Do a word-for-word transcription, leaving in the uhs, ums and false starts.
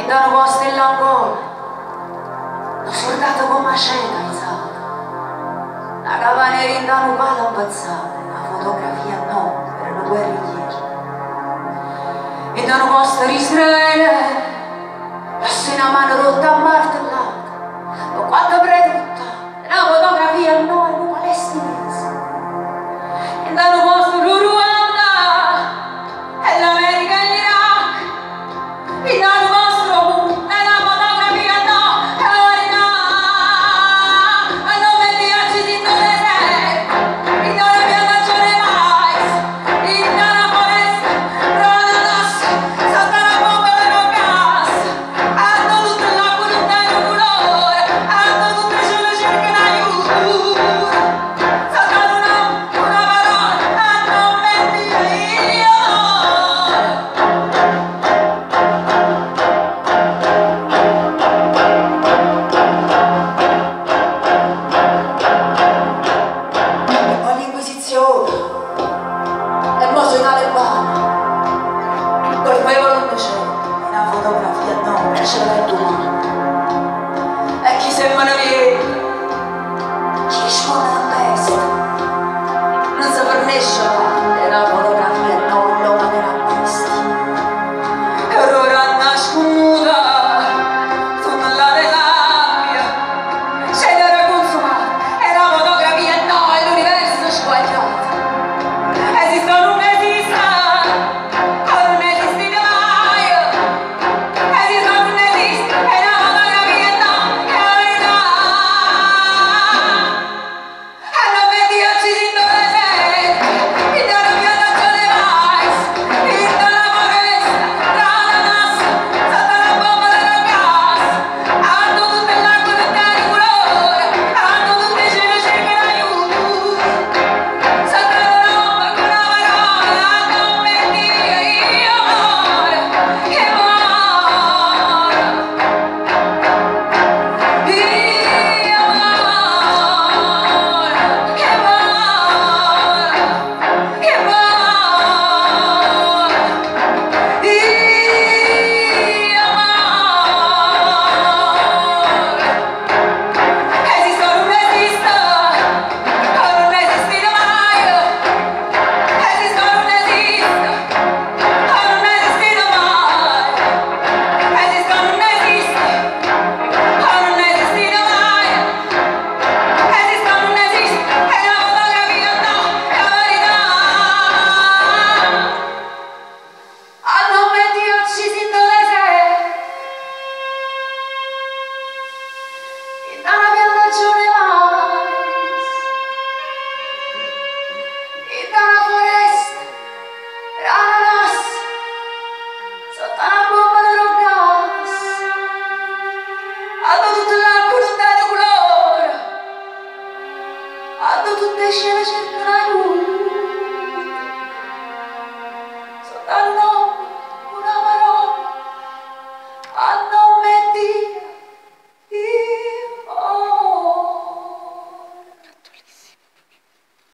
da un posto in l'Angola, l'ho scordato come cena risata, la cavanera da un palo ammazzata, la fotografia no, per una guerrigliera. E da un posto in Israele, lascio una mano rotta a martellata, ho quattro prete buttate, la fotografia no, è un palestinese. E da un posto in Ruanda, e l'America e l'Iraq, e da un vostro mondo, e la fotografia no, è la verità. A nome di oggi di Indonesia, e da una piantagione mais, e da una foresta, prova d'osso, sotto la bomba dello gas. Hanno tutto l'acqua di un vero colore, hanno tutte le cielo cercano aiuto. Saltano una, una parola, a nome di io. Ho l'inquisizione e mo sui talebani, colpevole innocente, una fotografia no, e ce l'hai tu. E chi se me ne viene, ci risponde a testa, non si fornisce e la fotografia no, lo manderà a questi. E ora nascomuta, sono la dell'abbia, scendere a consumare, e la fotografia no, è l'universo squagliato. Esiste o non esiste, o non esiste mai. Esiste o non esiste, e la fotografia no, è la verità. A nome di oggi di Indonesia, e da una piantagione mais, e da una foresta, tra l'ananas, sotto la bomba dello gas. Hanno tutte l'acqua di un vero colore, hanno tutte le cielo cercano aiuto. Saltano una bomba con una parola, a nome di io amore, che amore. Io amore, che amore, che amore. Io amore. Esiste o non esiste, o non esiste mai. Esiste o non esiste, o non esiste mai. Esiste o non esiste, o non esiste mai. Esiste o non esiste, e la fotografia no, è la verità. A nome di oggi si Indonesia, e da una piantagione mais, e da una foresta, l'ananas, sotto la bomba dello gas. Hanno tutto l'acqua di un vero colore, hanno tutte scene cercate